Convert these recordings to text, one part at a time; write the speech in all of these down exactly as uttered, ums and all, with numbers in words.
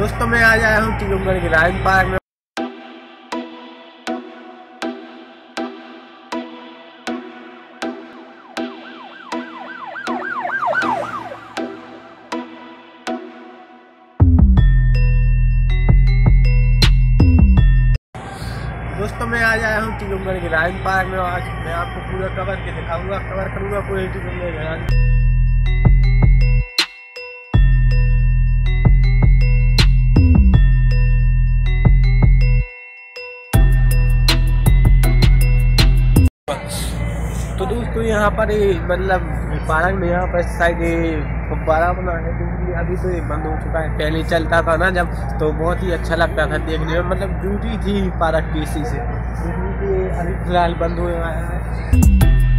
दोस्तों मैं आज आया हूँ टीकमगढ़ के रायन पार्क में। दोस्तों मैं आज आया हूँ टीकमगढ़ के रायन पार्क में। आज मैं आपको पूरा कवर के दिखाऊंगा, कवर करूंगा पूरे टीकमगढ़ के रायन। तो दोस्तों यहाँ पर मतलब पार्क में यहाँ पर साइड फुब्बारा बना है, क्योंकि अभी तो ये बंद हो चुका है। पहले चलता था ना जब, तो बहुत ही अच्छा लगता था देखने में, मतलब ब्यूटी थी पार्क की इसी से। अभी फिलहाल बंद हो गया है।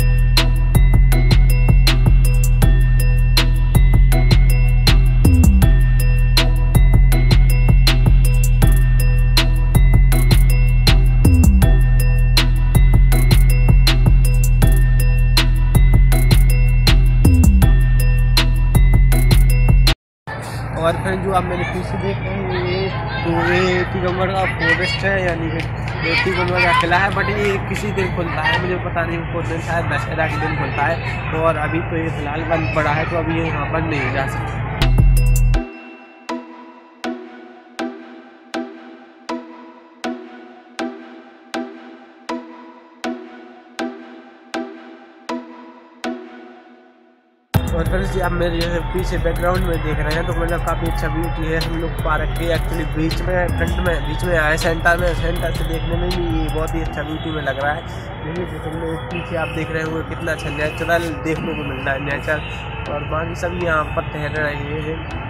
और फिर जो आप मेरे पीछे देख रहे हैं ये तो ये टीकमगढ़ का फॉरेस्ट है, यानी कि टीकमगढ़ का किला है। बट ये किसी दिन खुलता है, मुझे पता नहीं कौन दिन, शायद दशहरा के दिन खुलता है। तो और अभी तो ये फिलहाल बंद पड़ा है, तो अभी ये यहाँ पर नहीं जा सकते। और फिर जी आप मेरे पीछे बैकग्राउंड में देख रहे हैं, तो मतलब काफ़ी अच्छा ब्यूटी है। हम लोग पार्क के एक्चुअली बीच में फ्रंट में बीच में आए, सेंटर में सेंटर से देखने में भी बहुत ही अच्छा ब्यूटी में लग रहा है। देखिए तो पीछे आप देख रहे होंगे कितना अच्छा नेचुरल देखने को मिल रहा है, नेचर। और बाकी सभी यहाँ पर ठहर रहे हैं।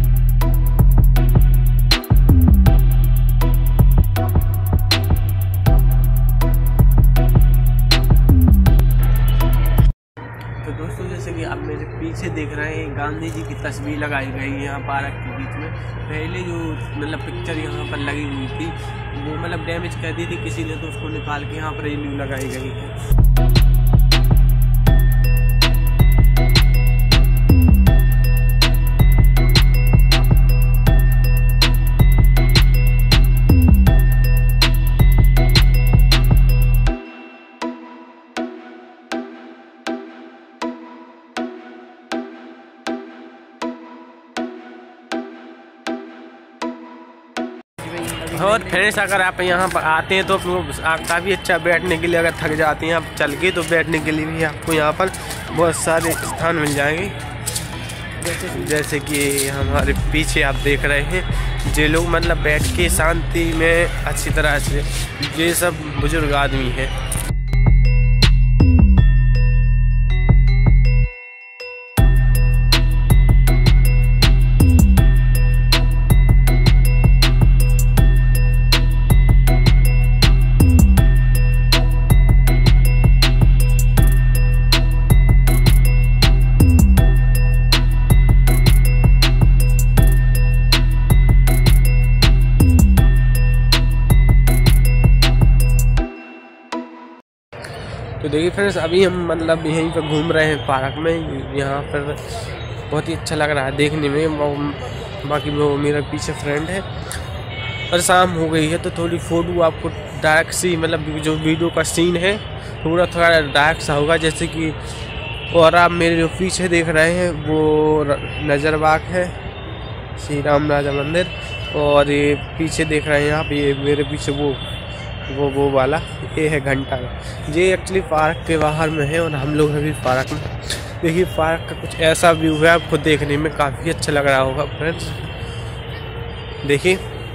दोस्तों जैसे कि आप मेरे पीछे देख रहे हैं, गांधी जी की तस्वीर लगाई गई है यहाँ पार्क के बीच में। पहले जो मतलब पिक्चर यहाँ पर लगी हुई थी वो मतलब डैमेज कर दी थी किसी ने, तो उसको निकाल के यहाँ पर न्यू लगाई गई है। और फ्रेंड्स अगर आप यहाँ पर आते हैं तो काफ़ी अच्छा बैठने के लिए, अगर थक जाते हैं आप चल के, तो बैठने के लिए भी आपको यहाँ पर बहुत सारे स्थान मिल जाएंगे। जैसे जैसे कि हमारे पीछे आप देख रहे हैं, जो लोग मतलब बैठ के शांति में अच्छी तरह से, ये सब बुजुर्ग आदमी हैं। तो देखिए फ्रेंड्स अभी हम मतलब यहीं पर घूम रहे हैं पार्क में। यहाँ पर बहुत ही अच्छा लग रहा है देखने में। बाकी वो मेरा पीछे फ्रेंड है। और शाम हो गई है तो थोड़ी फ़ोटो आपको डार्क सी, मतलब जो वीडियो का सीन है थोड़ा थोड़ा डार्क सा होगा, जैसे कि। और आप मेरे जो पीछे देख रहे हैं वो नजरबाग है, श्री राम राजा मंदिर। और ये पीछे देख रहे हैं आप, ये मेरे पीछे वो वो वो वाला ये है घंटा। ये एक्चुअली पार्क के बाहर में है और हम लोग अभी पार्क में। देखिए पार्क का कुछ ऐसा व्यू है, आपको देखने में काफ़ी अच्छा लग रहा होगा फ्रेंड्स। देखिए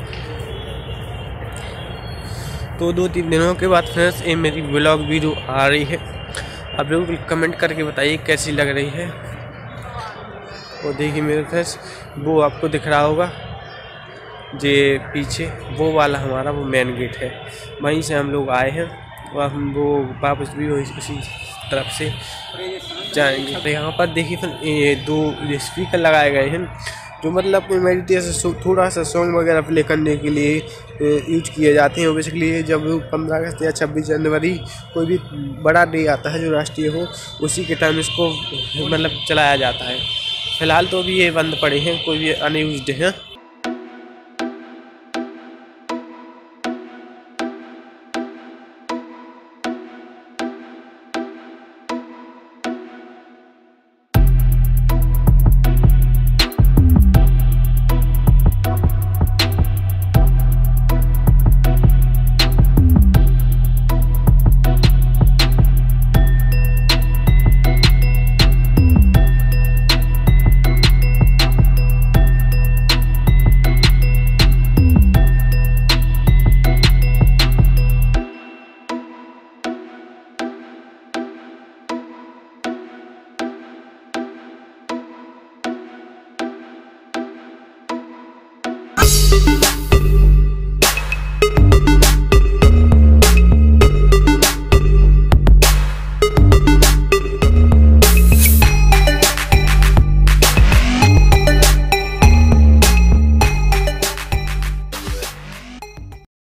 तो दो तीन दिनों के बाद फ्रेंड्स ये मेरी व्लॉग वीडियो आ रही है। आप लोग कमेंट करके बताइए कैसी लग रही है। और देखिए मेरे फ्रेंड्स वो आपको दिख रहा होगा, जे पीछे वो वाला हमारा वो मेन गेट है, वहीं से हम लोग आए हैं और हम वो वापस भी उसी तरफ से जाएंगे। तो यहाँ पर देखिए फिर ये दो स्पीकर लगाए गए हैं, जो मतलब मेडिटेशन थोड़ा सा सॉन्ग वगैरह प्ले करने के लिए यूज किए जाते हैं। बेसिकली जब पंद्रह अगस्त या छब्बीस जनवरी कोई भी बड़ा डे आता है जो राष्ट्रीय हो, उसी के टाइम इसको मतलब चलाया जाता है। फ़िलहाल तो अभी ये बंद पड़े हैं, कोई भी अनयूज्ड हैं। है।